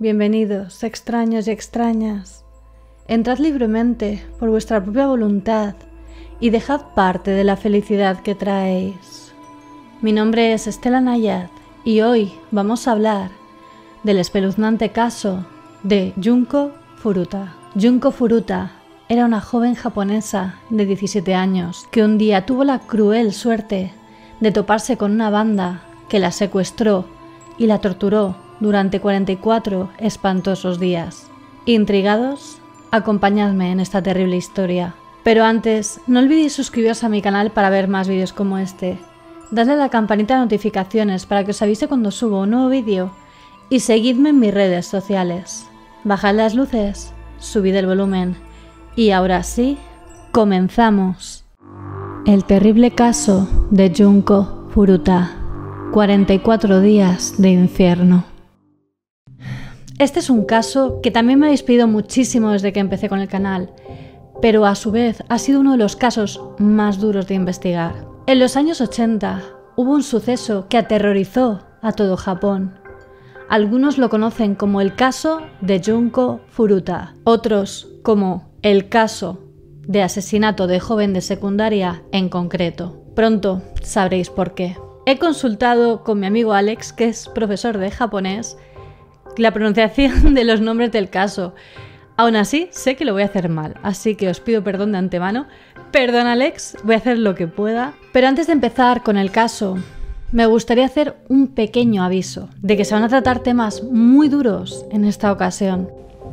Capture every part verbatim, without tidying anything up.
bienvenidos, extraños y extrañas. Entrad libremente por vuestra propia voluntad y dejad parte de la felicidad que traéis. Mi nombre es Estela Nayad y hoy vamos a hablar del espeluznante caso de Junko Furuta. Junko Furuta era una joven japonesa de diecisiete años que un día tuvo la cruel suerte de toparse con una banda que la secuestró y la torturó durante cuarenta y cuatro espantosos días. ¿Intrigados? Acompañadme en esta terrible historia. Pero antes, no olvidéis suscribiros a mi canal para ver más vídeos como este. Dadle a la campanita de notificaciones para que os avise cuando subo un nuevo vídeo y seguidme en mis redes sociales. Bajad las luces, subid el volumen y ahora sí, comenzamos. El terrible caso de Junko Furuta. cuarenta y cuatro días de infierno. Este es un caso que también me habéis pedido muchísimo desde que empecé con el canal, pero a su vez ha sido uno de los casos más duros de investigar. En los años ochenta hubo un suceso que aterrorizó a todo Japón. Algunos lo conocen como el caso de Junko Furuta, otros como el caso de asesinato de joven de secundaria en concreto. Pronto sabréis por qué. He consultado con mi amigo Alex, que es profesor de japonés, la pronunciación de los nombres del caso. Aún así, sé que lo voy a hacer mal, así que os pido perdón de antemano. Perdón, Alex, voy a hacer lo que pueda. Pero antes de empezar con el caso, me gustaría hacer un pequeño aviso de que se van a tratar temas muy duros en esta ocasión.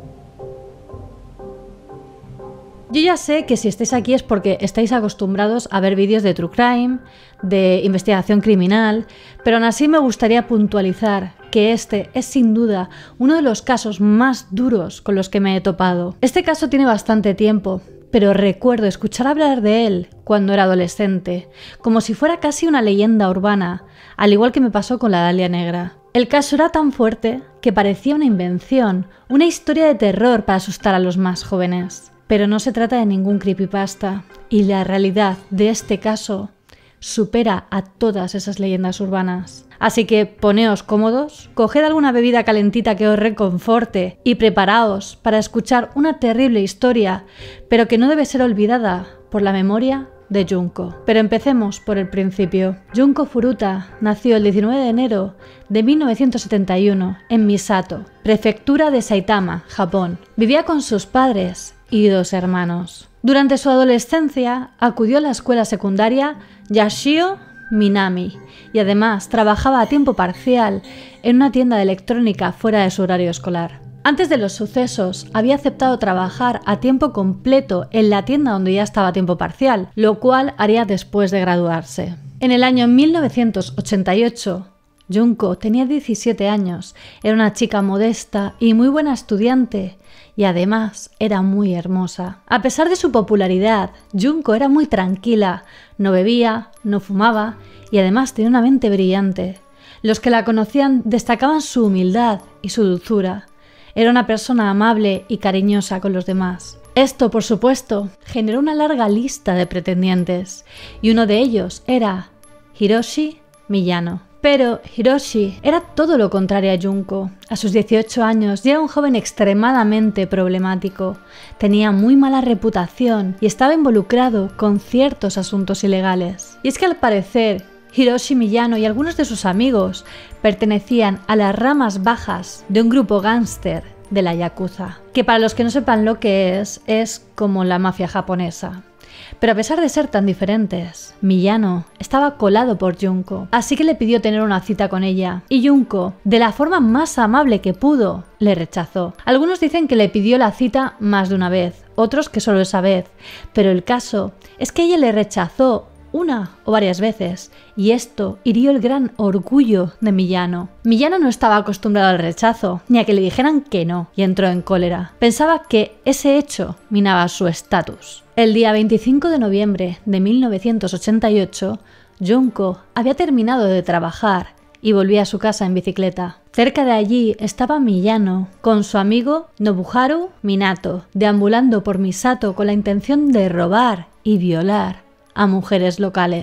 Yo ya sé que si estáis aquí es porque estáis acostumbrados a ver vídeos de true crime, de investigación criminal, pero aún así me gustaría puntualizar que este es sin duda uno de los casos más duros con los que me he topado. Este caso tiene bastante tiempo, pero recuerdo escuchar hablar de él cuando era adolescente, como si fuera casi una leyenda urbana, al igual que me pasó con la Dalia Negra. El caso era tan fuerte que parecía una invención, una historia de terror para asustar a los más jóvenes. Pero no se trata de ningún creepypasta, y la realidad de este caso supera a todas esas leyendas urbanas. Así que poneos cómodos, coged alguna bebida calentita que os reconforte y preparaos para escuchar una terrible historia, pero que no debe ser olvidada por la memoria de Junko. Pero empecemos por el principio. Junko Furuta nació el diecinueve de enero de mil novecientos setenta y uno en Misato, prefectura de Saitama, Japón. Vivía con sus padres y dos hermanos. Durante su adolescencia acudió a la escuela secundaria Yashio Minami y además trabajaba a tiempo parcial en una tienda de electrónica fuera de su horario escolar. Antes de los sucesos había aceptado trabajar a tiempo completo en la tienda donde ya estaba a tiempo parcial, lo cual haría después de graduarse. En el año mil novecientos ochenta y ocho, Junko tenía diecisiete años, era una chica modesta y muy buena estudiante, y además era muy hermosa. A pesar de su popularidad, Junko era muy tranquila, no bebía, no fumaba y además tenía una mente brillante. Los que la conocían destacaban su humildad y su dulzura. Era una persona amable y cariñosa con los demás. Esto, por supuesto, generó una larga lista de pretendientes y uno de ellos era Hiroshi Miyano. Pero Hiroshi era todo lo contrario a Junko. A sus dieciocho años ya era un joven extremadamente problemático. Tenía muy mala reputación y estaba involucrado con ciertos asuntos ilegales. Y es que al parecer, Hiroshi Miyano y algunos de sus amigos pertenecían a las ramas bajas de un grupo gángster de la Yakuza, que para los que no sepan lo que es, es como la mafia japonesa. Pero a pesar de ser tan diferentes, Miyano estaba colado por Junko, así que le pidió tener una cita con ella, y Junko, de la forma más amable que pudo, le rechazó. Algunos dicen que le pidió la cita más de una vez, otros que solo esa vez, pero el caso es que ella le rechazó una o varias veces, y esto hirió el gran orgullo de Miyano. Miyano no estaba acostumbrado al rechazo, ni a que le dijeran que no, y entró en cólera. Pensaba que ese hecho minaba su estatus. El día veinticinco de noviembre de mil novecientos ochenta y ocho, Junko había terminado de trabajar y volvía a su casa en bicicleta. Cerca de allí estaba Miyano con su amigo Nobuharu Minato, deambulando por Misato con la intención de robar y violar a mujeres locales.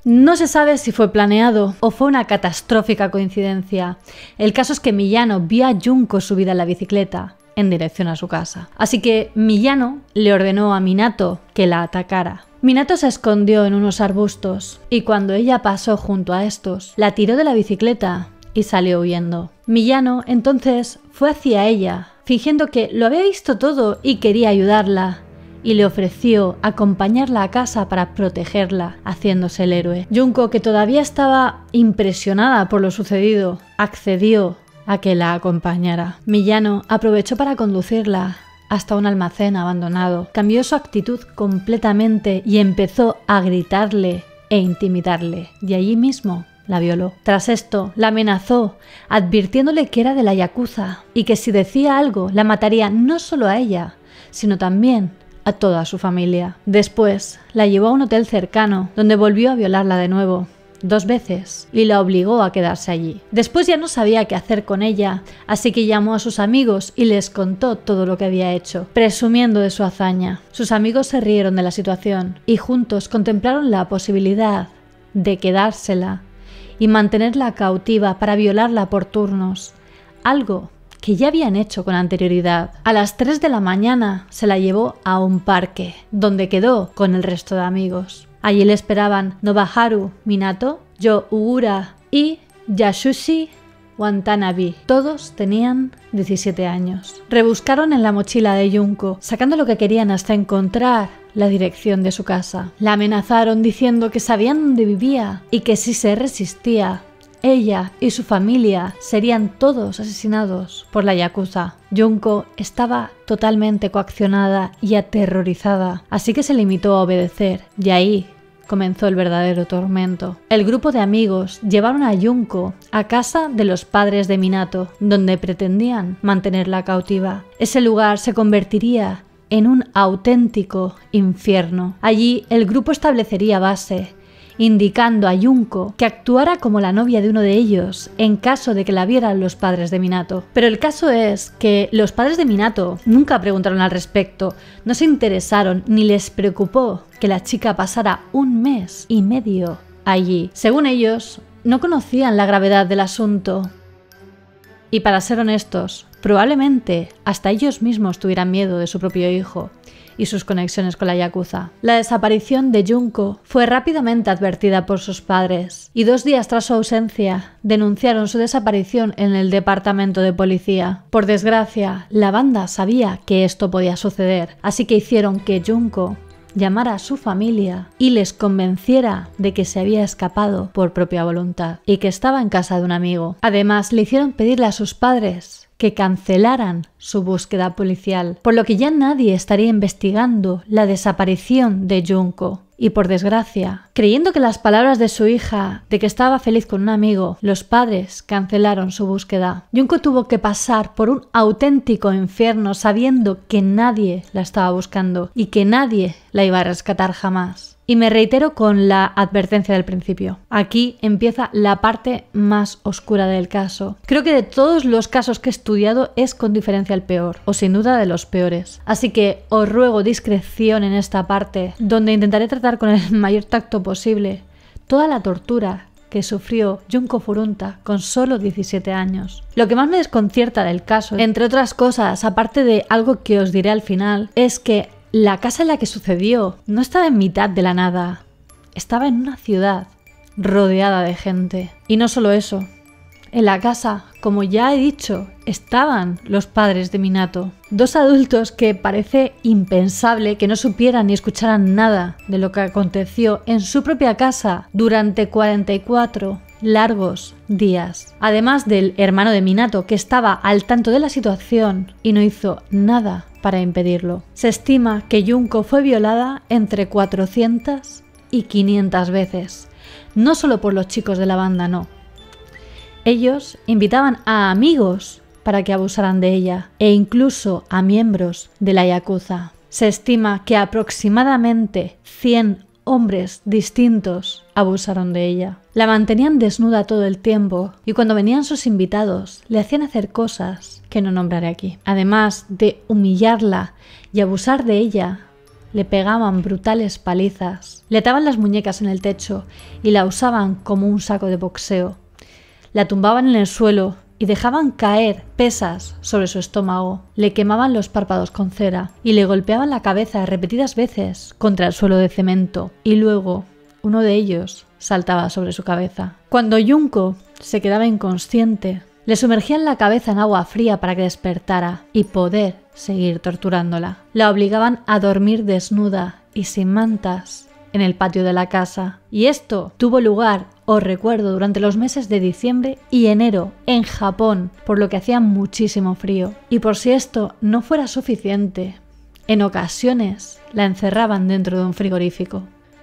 No se sabe si fue planeado o fue una catastrófica coincidencia. El caso es que Miyano vio a Junko subida a la bicicleta en dirección a su casa. Así que Miyano le ordenó a Minato que la atacara. Minato se escondió en unos arbustos y cuando ella pasó junto a estos, la tiró de la bicicleta y salió huyendo. Miyano entonces fue hacia ella, fingiendo que lo había visto todo y quería ayudarla, y le ofreció acompañarla a casa para protegerla, haciéndose el héroe. Junko, que todavía estaba impresionada por lo sucedido, accedió a que la acompañara. Miyano aprovechó para conducirla hasta un almacén abandonado. Cambió su actitud completamente y empezó a gritarle e intimidarle. Y allí mismo la violó. Tras esto, la amenazó, advirtiéndole que era de la Yakuza y que si decía algo, la mataría no solo a ella, sino también a toda su familia. Después, la llevó a un hotel cercano, donde volvió a violarla de nuevo, dos veces, y la obligó a quedarse allí. Después ya no sabía qué hacer con ella, así que llamó a sus amigos y les contó todo lo que había hecho, presumiendo de su hazaña. Sus amigos se rieron de la situación y juntos contemplaron la posibilidad de quedársela y mantenerla cautiva para violarla por turnos, algo que ya habían hecho con anterioridad. A las tres de la mañana se la llevó a un parque, donde quedó con el resto de amigos. Allí le esperaban Nobuharu Minato, Yo Ugura y Yasushi Watanabe. Todos tenían diecisiete años. Rebuscaron en la mochila de Junko, sacando lo que querían hasta encontrar la dirección de su casa. La amenazaron diciendo que sabían dónde vivía y que si se resistía, ella y su familia serían todos asesinados por la Yakuza. Junko estaba totalmente coaccionada y aterrorizada, así que se limitó a obedecer, y ahí comenzó el verdadero tormento. El grupo de amigos llevaron a Junko a casa de los padres de Minato, donde pretendían mantenerla cautiva. Ese lugar se convertiría en un auténtico infierno. Allí el grupo establecería base, indicando a Junko que actuara como la novia de uno de ellos en caso de que la vieran los padres de Minato. Pero el caso es que los padres de Minato nunca preguntaron al respecto, no se interesaron ni les preocupó que la chica pasara un mes y medio allí. Según ellos, no conocían la gravedad del asunto. Y para ser honestos, probablemente hasta ellos mismos tuvieran miedo de su propio hijo y sus conexiones con la Yakuza. La desaparición de Junko fue rápidamente advertida por sus padres y dos días tras su ausencia denunciaron su desaparición en el departamento de policía. Por desgracia, la banda sabía que esto podía suceder, así que hicieron que Junko llamara a su familia y les convenciera de que se había escapado por propia voluntad y que estaba en casa de un amigo. Además, le hicieron pedirle a sus padres que cancelaran su búsqueda policial, por lo que ya nadie estaría investigando la desaparición de Junko. Y por desgracia, creyendo que las palabras de su hija de que estaba feliz con un amigo, los padres cancelaron su búsqueda. Junko tuvo que pasar por un auténtico infierno sabiendo que nadie la estaba buscando y que nadie la iba a rescatar jamás. Y me reitero con la advertencia del principio. Aquí empieza la parte más oscura del caso. Creo que de todos los casos que he estudiado es con diferencia el peor, o sin duda de los peores. Así que os ruego discreción en esta parte, donde intentaré tratar con el mayor tacto posible toda la tortura que sufrió Junko Furunta con solo diecisiete años. Lo que más me desconcierta del caso, entre otras cosas, aparte de algo que os diré al final, es que la casa en la que sucedió no estaba en mitad de la nada, estaba en una ciudad rodeada de gente. Y no solo eso, en la casa, como ya he dicho, estaban los padres de Minato, dos adultos que parece impensable que no supieran ni escucharan nada de lo que aconteció en su propia casa durante cuarenta y cuatro largos días. Además del hermano de Minato, que estaba al tanto de la situación y no hizo nada para impedirlo. Se estima que Junko fue violada entre cuatrocientas y quinientas veces. No solo por los chicos de la banda, no. Ellos invitaban a amigos para que abusaran de ella e incluso a miembros de la Yakuza. Se estima que aproximadamente cien hombres distintos abusaron de ella. La mantenían desnuda todo el tiempo y cuando venían sus invitados le hacían hacer cosas que no nombraré aquí. Además de humillarla y abusar de ella, le pegaban brutales palizas, le ataban las muñecas en el techo y la usaban como un saco de boxeo. La tumbaban en el suelo y dejaban caer pesas sobre su estómago, le quemaban los párpados con cera y le golpeaban la cabeza repetidas veces contra el suelo de cemento, y luego uno de ellos saltaba sobre su cabeza. Cuando Junko se quedaba inconsciente, le sumergían la cabeza en agua fría para que despertara y poder seguir torturándola. La obligaban a dormir desnuda y sin mantas en el patio de la casa. Y esto tuvo lugar, os recuerdo, durante los meses de diciembre y enero en Japón, por lo que hacía muchísimo frío. Y por si esto no fuera suficiente, en ocasiones la encerraban dentro de un frigorífico.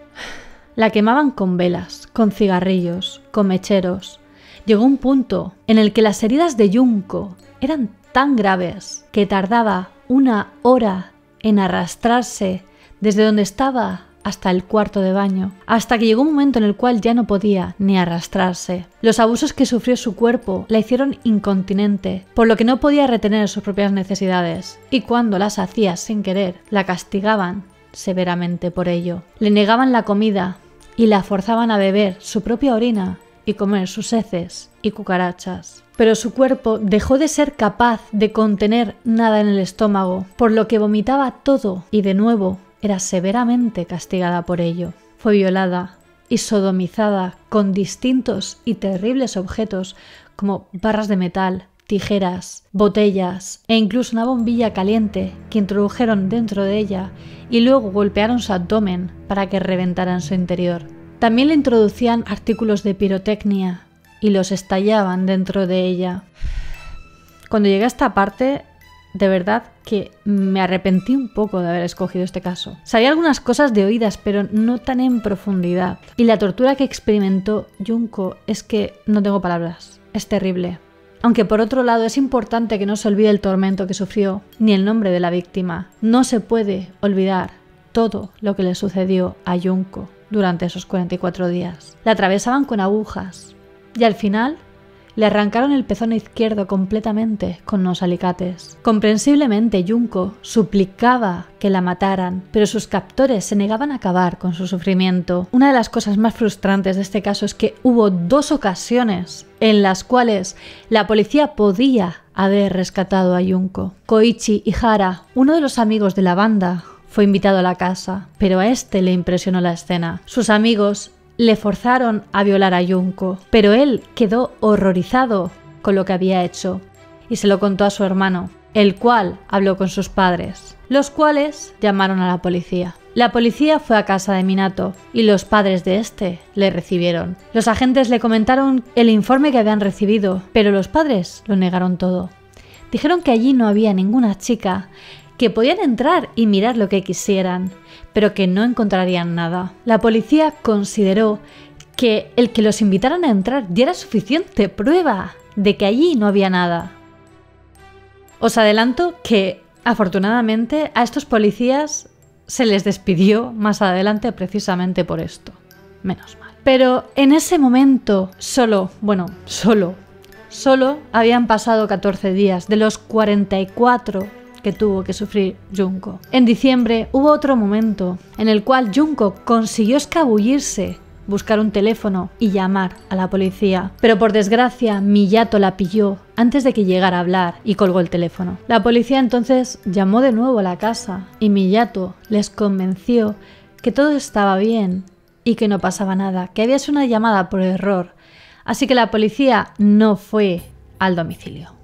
La quemaban con velas, con cigarrillos, con mecheros. Llegó un punto en el que las heridas de Junko eran tan graves que tardaba una hora en arrastrarse desde donde estaba hasta el cuarto de baño, hasta que llegó un momento en el cual ya no podía ni arrastrarse. Los abusos que sufrió su cuerpo la hicieron incontinente, por lo que no podía retener sus propias necesidades, y cuando las hacía sin querer, la castigaban severamente por ello. Le negaban la comida y la forzaban a beber su propia orina y comer sus heces y cucarachas. Pero su cuerpo dejó de ser capaz de contener nada en el estómago, por lo que vomitaba todo y de nuevo era severamente castigada por ello. Fue violada y sodomizada con distintos y terribles objetos como barras de metal, tijeras, botellas e incluso una bombilla caliente que introdujeron dentro de ella y luego golpearon su abdomen para que reventara en su interior. También le introducían artículos de pirotecnia y los estallaban dentro de ella. Cuando llegué a esta parte, de verdad que me arrepentí un poco de haber escogido este caso. Sabía algunas cosas de oídas, pero no tan en profundidad. Y la tortura que experimentó Junko es que no tengo palabras. Es terrible. Aunque por otro lado es importante que no se olvide el tormento que sufrió, ni el nombre de la víctima. No se puede olvidar todo lo que le sucedió a Junko durante esos cuarenta y cuatro días. La atravesaban con agujas y al final le arrancaron el pezón izquierdo completamente con unos alicates. Comprensiblemente, Junko suplicaba que la mataran, pero sus captores se negaban a acabar con su sufrimiento. Una de las cosas más frustrantes de este caso es que hubo dos ocasiones en las cuales la policía podía haber rescatado a Junko. Koichi Ihara, uno de los amigos de la banda, fue invitado a la casa, pero a este le impresionó la escena. Sus amigos le forzaron a violar a Junko, pero él quedó horrorizado con lo que había hecho y se lo contó a su hermano, el cual habló con sus padres, los cuales llamaron a la policía. La policía fue a casa de Minato y los padres de este le recibieron. Los agentes le comentaron el informe que habían recibido, pero los padres lo negaron todo. Dijeron que allí no había ninguna chica, que podían entrar y mirar lo que quisieran, pero que no encontrarían nada. La policía consideró que el que los invitaran a entrar ya era suficiente prueba de que allí no había nada. Os adelanto que, afortunadamente, a estos policías se les despidió más adelante precisamente por esto. Menos mal. Pero en ese momento, solo, bueno, solo, solo habían pasado catorce días de los cuarenta y cuatro que tuvo que sufrir Junko. En diciembre hubo otro momento en el cual Junko consiguió escabullirse, buscar un teléfono y llamar a la policía. Pero por desgracia Miyato la pilló antes de que llegara a hablar y colgó el teléfono. La policía entonces llamó de nuevo a la casa y Miyato les convenció que todo estaba bien y que no pasaba nada, que había sido una llamada por error. Así que la policía no fue al domicilio.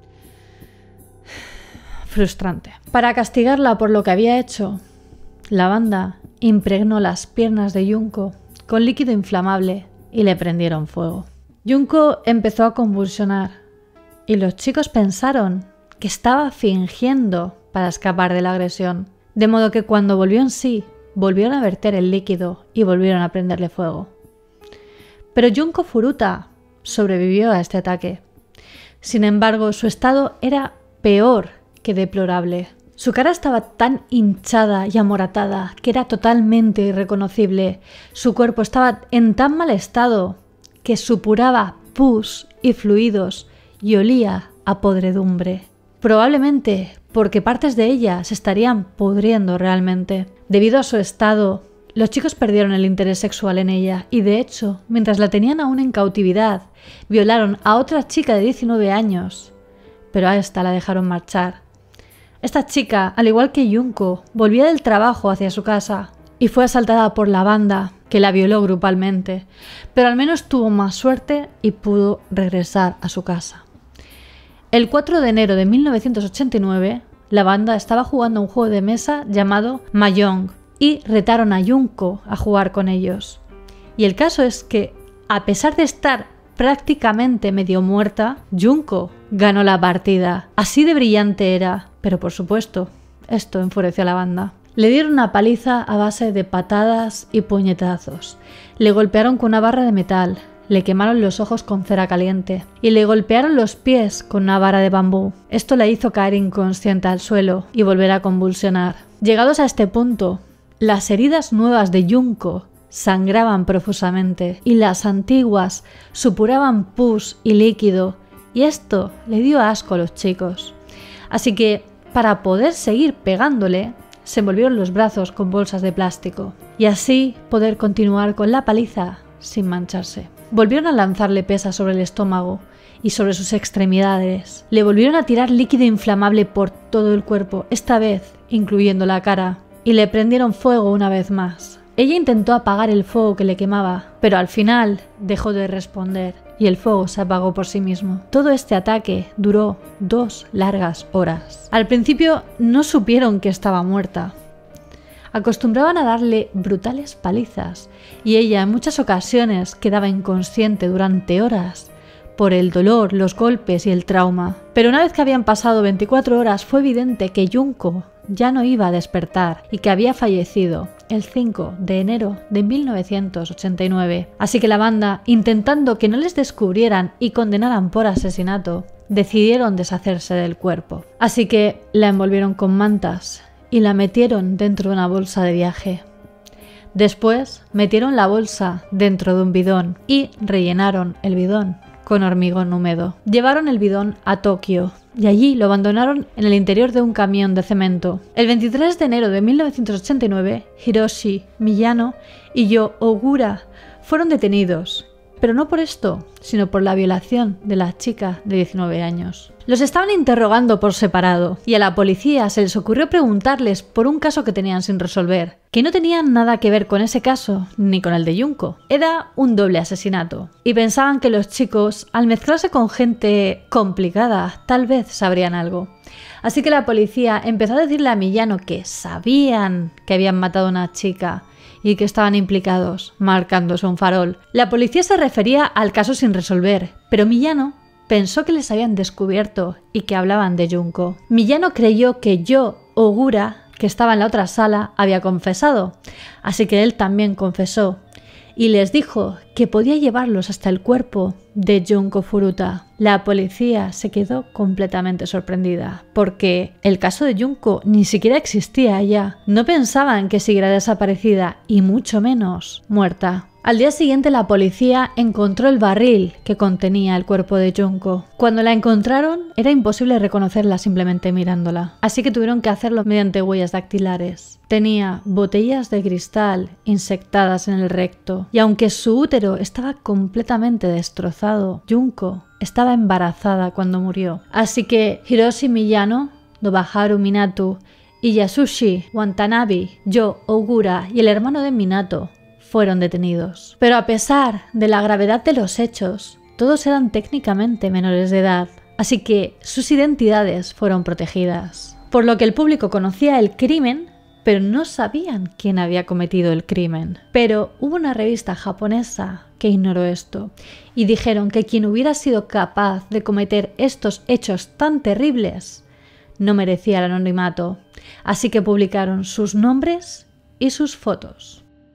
Frustrante. Para castigarla por lo que había hecho, la banda impregnó las piernas de Junko con líquido inflamable y le prendieron fuego. Junko empezó a convulsionar y los chicos pensaron que estaba fingiendo para escapar de la agresión, de modo que cuando volvió en sí, volvieron a verter el líquido y volvieron a prenderle fuego. Pero Junko Furuta sobrevivió a este ataque. Sin embargo, su estado era peor que deplorable. Su cara estaba tan hinchada y amoratada que era totalmente irreconocible. Su cuerpo estaba en tan mal estado que supuraba pus y fluidos y olía a podredumbre. Probablemente porque partes de ella se estarían pudriendo realmente. Debido a su estado, los chicos perdieron el interés sexual en ella y, de hecho, mientras la tenían aún en cautividad, violaron a otra chica de diecinueve años, pero a esta la dejaron marchar. Esta chica, al igual que Junko, volvía del trabajo hacia su casa y fue asaltada por la banda, que la violó grupalmente, pero al menos tuvo más suerte y pudo regresar a su casa. El cuatro de enero de mil novecientos ochenta y nueve, la banda estaba jugando un juego de mesa llamado Mahjong y retaron a Junko a jugar con ellos. Y el caso es que, a pesar de estar prácticamente medio muerta, Junko ganó la partida. Así de brillante era, pero por supuesto, esto enfureció a la banda. Le dieron una paliza a base de patadas y puñetazos. Le golpearon con una barra de metal, le quemaron los ojos con cera caliente y le golpearon los pies con una vara de bambú. Esto la hizo caer inconsciente al suelo y volver a convulsionar. Llegados a este punto, las heridas nuevas de Junko sangraban profusamente y las antiguas supuraban pus y líquido, y esto le dio asco a los chicos. Así que, para poder seguir pegándole, se envolvieron los brazos con bolsas de plástico y así poder continuar con la paliza sin mancharse. Volvieron a lanzarle pesas sobre el estómago y sobre sus extremidades. Le volvieron a tirar líquido inflamable por todo el cuerpo, esta vez incluyendo la cara, y le prendieron fuego una vez más. Ella intentó apagar el fuego que le quemaba, pero al final dejó de responder y el fuego se apagó por sí mismo. Todo este ataque duró dos largas horas. Al principio no supieron que estaba muerta. Acostumbraban a darle brutales palizas y ella en muchas ocasiones quedaba inconsciente durante horas por el dolor, los golpes y el trauma. Pero una vez que habían pasado veinticuatro horas fue evidente que Junko ya no iba a despertar y que había fallecido el cinco de enero de mil novecientos ochenta y nueve. Así que la banda, intentando que no les descubrieran y condenaran por asesinato, decidieron deshacerse del cuerpo. Así que la envolvieron con mantas y la metieron dentro de una bolsa de viaje. Después metieron la bolsa dentro de un bidón y rellenaron el bidón con hormigón húmedo. Llevaron el bidón a Tokio y allí lo abandonaron en el interior de un camión de cemento. El veintitrés de enero de mil novecientos ochenta y nueve, Hiroshi Miyano y Yo Ogura fueron detenidos, pero no por esto, sino por la violación de la chica de diecinueve años. Los estaban interrogando por separado y a la policía se les ocurrió preguntarles por un caso que tenían sin resolver, que no tenían nada que ver con ese caso ni con el de Junko. Era un doble asesinato y pensaban que los chicos, al mezclarse con gente complicada, tal vez sabrían algo. Así que la policía empezó a decirle a Miyano que sabían que habían matado a una chica y que estaban implicados, marcándose un farol. La policía se refería al caso sin resolver, pero Miyano pensó que les habían descubierto y que hablaban de Junko. Miyano creyó que Yo Ogura, que estaba en la otra sala, había confesado, así que él también confesó y les dijo que podía llevarlos hasta el cuerpo de Junko Furuta. La policía se quedó completamente sorprendida, porque el caso de Junko ni siquiera existía allá. No pensaban que siguiera desaparecida y mucho menos muerta. Al día siguiente la policía encontró el barril que contenía el cuerpo de Junko. Cuando la encontraron era imposible reconocerla simplemente mirándola, así que tuvieron que hacerlo mediante huellas dactilares. Tenía botellas de cristal insectadas en el recto y aunque su útero estaba completamente destrozado, Junko estaba embarazada cuando murió. Así que Hiroshi Miyano, Nobuharu Minato y Yasushi Watanabe, Yo Ogura y el hermano de Minato fueron detenidos. Pero a pesar de la gravedad de los hechos, todos eran técnicamente menores de edad, así que sus identidades fueron protegidas. Por lo que el público conocía el crimen, pero no sabían quién había cometido el crimen. Pero hubo una revista japonesa que ignoró esto y dijeron que quien hubiera sido capaz de cometer estos hechos tan terribles no merecía el anonimato, así que publicaron sus nombres y sus fotos.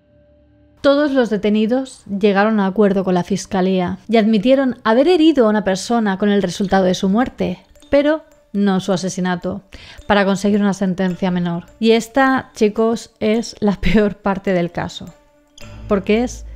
Todos los detenidos llegaron a acuerdo con la fiscalía y admitieron haber herido a una persona con el resultado de su muerte, pero no su asesinato, para conseguir una sentencia menor. Y esta, chicos, es la peor parte del caso, porque es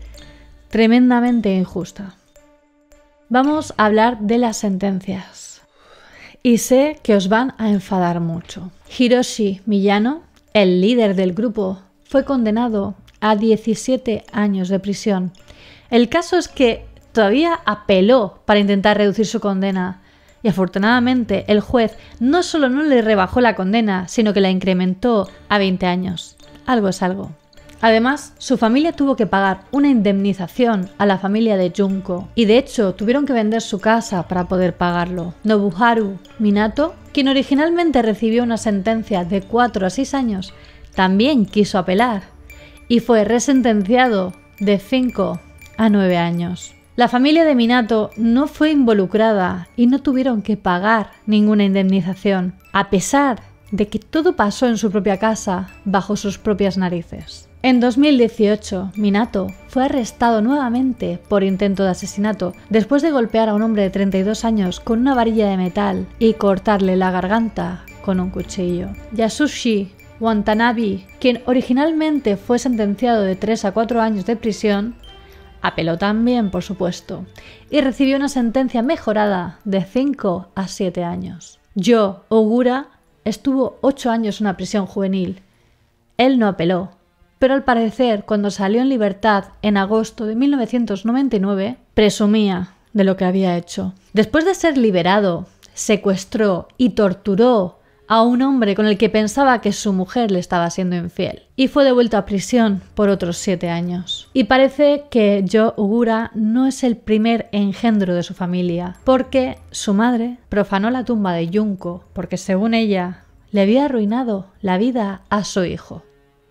tremendamente injusta. Vamos a hablar de las sentencias. y sé que os van a enfadar mucho. Hiroshi Miyano, el líder del grupo, fue condenado a diecisiete años de prisión. El caso es que todavía apeló para intentar reducir su condena y afortunadamente el juez no solo no le rebajó la condena, sino que la incrementó a veinte años. Algo es algo. Además, su familia tuvo que pagar una indemnización a la familia de Junko y de hecho tuvieron que vender su casa para poder pagarlo. Nobuharu Minato, quien originalmente recibió una sentencia de cuatro a seis años, también quiso apelar y fue resentenciado de cinco a nueve años. La familia de Minato no fue involucrada y no tuvieron que pagar ninguna indemnización, a pesar de que todo pasó en su propia casa, bajo sus propias narices. En dos mil dieciocho, Minato fue arrestado nuevamente por intento de asesinato después de golpear a un hombre de treinta y dos años con una varilla de metal y cortarle la garganta con un cuchillo. Yasushi Watanabe, quien originalmente fue sentenciado de tres a cuatro años de prisión, apeló también, por supuesto, y recibió una sentencia mejorada de cinco a siete años. Yo Ogura estuvo ocho años en una prisión juvenil. Él no apeló, pero al parecer, cuando salió en libertad en agosto de mil novecientos noventa y nueve, presumía de lo que había hecho. Después de ser liberado, secuestró y torturó a un hombre con el que pensaba que su mujer le estaba siendo infiel y fue devuelto a prisión por otros siete años. Y parece que Yo Ogura no es el primer engendro de su familia, porque su madre profanó la tumba de Junko porque, según ella, le había arruinado la vida a su hijo.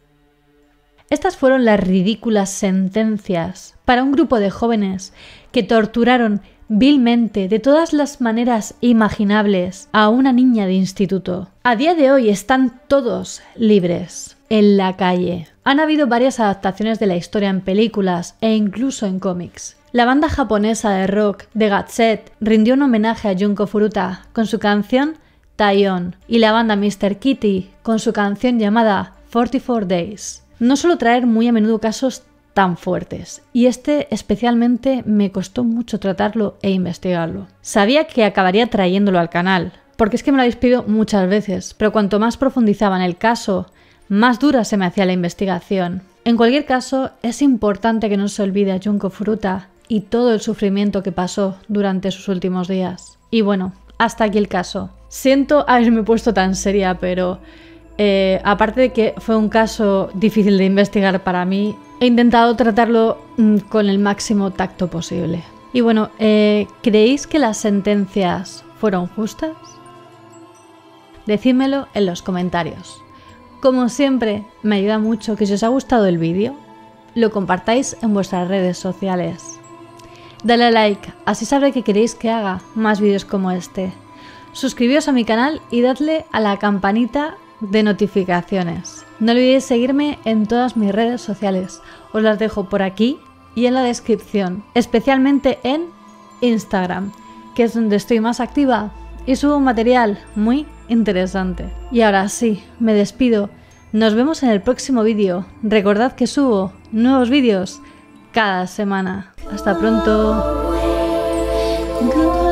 Estas fueron las ridículas sentencias para un grupo de jóvenes que torturaron vilmente, de todas las maneras imaginables, a una niña de instituto. A día de hoy están todos libres, en la calle. Han habido varias adaptaciones de la historia en películas e incluso en cómics. La banda japonesa de rock The Gazette rindió un homenaje a Junko Furuta con su canción Tai-On y la banda mister Kitty con su canción llamada cuarenta y cuatro Days. No suelo traer muy a menudo casos tan fuertes, y este especialmente me costó mucho tratarlo e investigarlo. Sabía que acabaría trayéndolo al canal, porque es que me lo habéis pedido muchas veces, pero cuanto más profundizaba en el caso, más dura se me hacía la investigación. En cualquier caso, es importante que no se olvide a Junko Furuta y todo el sufrimiento que pasó durante sus últimos días. Y bueno, hasta aquí el caso. Siento haberme puesto tan seria, pero Eh, aparte de que fue un caso difícil de investigar para mí, he intentado tratarlo mm, con el máximo tacto posible. Y bueno, eh, ¿creéis que las sentencias fueron justas? Decídmelo en los comentarios. Como siempre, me ayuda mucho que si os ha gustado el vídeo, lo compartáis en vuestras redes sociales. Dale a like, así sabré que queréis que haga más vídeos como este. Suscribíos a mi canal y dadle a la campanita de notificaciones. No olvidéis seguirme en todas mis redes sociales. Os las dejo por aquí y en la descripción, especialmente en Instagram, que es donde estoy más activa y subo material muy interesante. Y ahora sí, me despido. Nos vemos en el próximo vídeo. Recordad que subo nuevos vídeos cada semana. Hasta pronto.